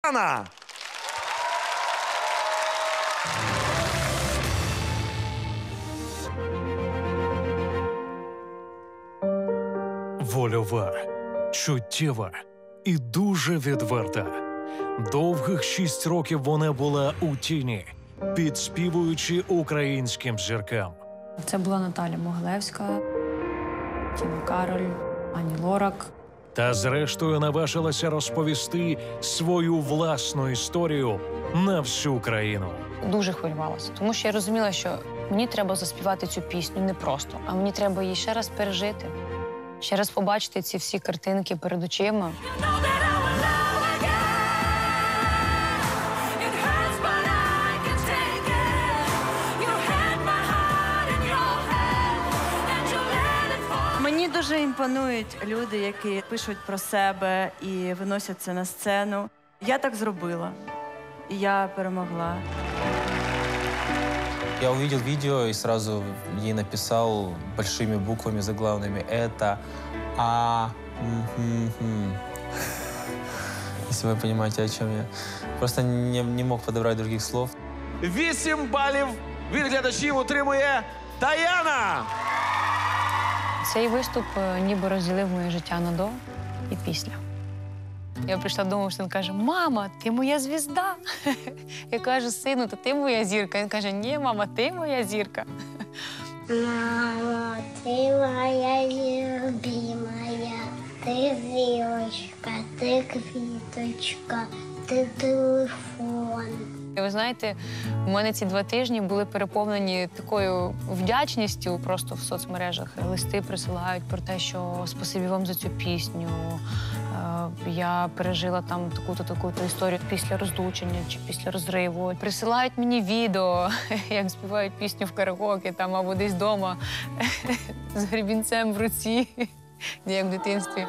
Таяна! Вольова, чуттєва і дуже відверта. Довгих 6 років вона була у тіні, підспівуючи українським зіркам. Це була Наталя Могилевська, Тіна Кароль, Ані Лорак. Та зрештою наважилася розповісти свою власну історію на всю країну. Дуже хвилювалася, тому що я розуміла, що мені треба заспівати цю пісню не просто, а мені треба її ще раз пережити, ще раз побачити ці всі картинки перед очима. Мені дуже імпонують люди, які пишуть про себе і виносять це на сцену. Я так зробила, і я перемогла. Я увидел видео и сразу ей написал большими буквами заглавными «Это Если вы понимаете, о чем я. Просто не мог подобрать других слов. 8 балів від глядачів отримує Таяна! Цей виступ ніби розділив моє життя на до і після. Я прийшла додому, він каже: «Мама, ти моя звізда». Я кажу: «Сину, то ти моя зірка». Він каже: «Ні, мама, ти моя зірка». Мама, ти моя любимая, ти зірочка, ти квіточка, ти телефон. І ви знаєте, у мене ці 2 тижні були переповнені такою вдячністю просто в соцмережах. Листи присилають про те, що спасибі вам за цю пісню. Я пережила там таку-то історію після розлучення чи після розриву. Присилають мені відео, як співають пісню в караоке там або десь вдома з гребінцем в руці, як в дитинстві.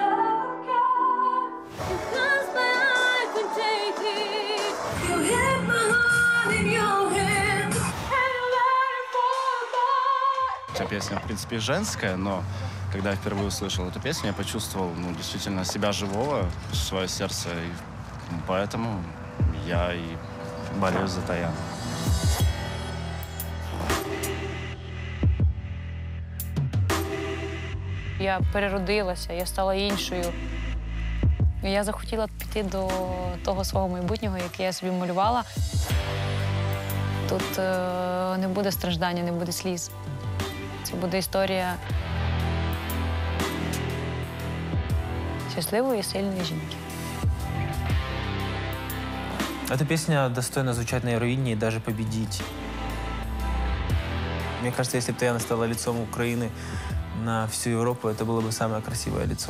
Песня, в принципе, женская, но когда я впервые услышал эту песню, я почувствовал, действительно себя живого, свое сердце. И поэтому я и болею за Таяну. Я переродилася, я стала іншою. Я захотіла піти до того свого майбутнього, яке я собі малювала. Тут не буде страждання, не буде сліз. Це буде історія счастливой и сильной жінки. Эта песня достойна звучать на Евровидении и даже победить. Мне кажется, если бы Таяна стала лицом Украины на всю Европу, это было бы самое красивое лицо.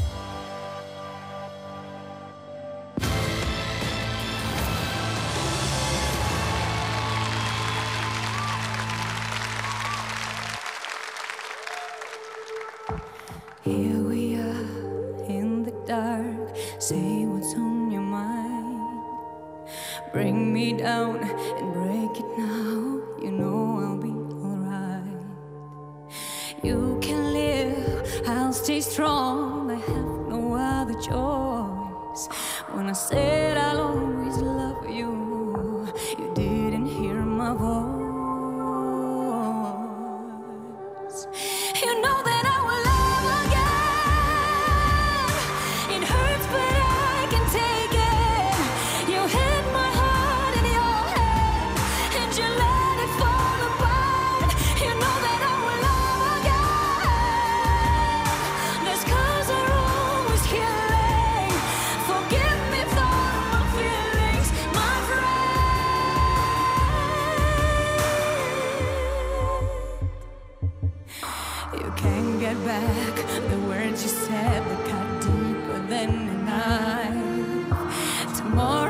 Here we are in the dark. Say what's on your mind. Bring me down and break it now. You know I'll be alright. You can live, I'll stay strong. I have no other choice. When I said I'll always love you, you didn't hear my voice. You know that I will love again. It hurts, but I can take it. You hid my heart in your hand, and you let it fall apart. You know that I will love again. The scars are always healing. Forgive me for my feelings, my friend. You can't get back the words you said that cut deeper than a knife. Tomorrow